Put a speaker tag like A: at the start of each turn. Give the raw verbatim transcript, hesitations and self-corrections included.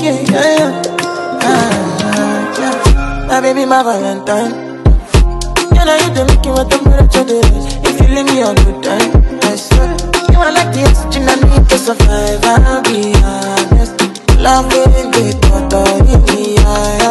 A: yeah, yeah, yeah. Ah, yeah. My baby, my Valentine. You know you do make you a temperature days. If you leave me a good time, I swear. You are like the oxygen I need to survive. I'll be honest. Love will be total in the eye.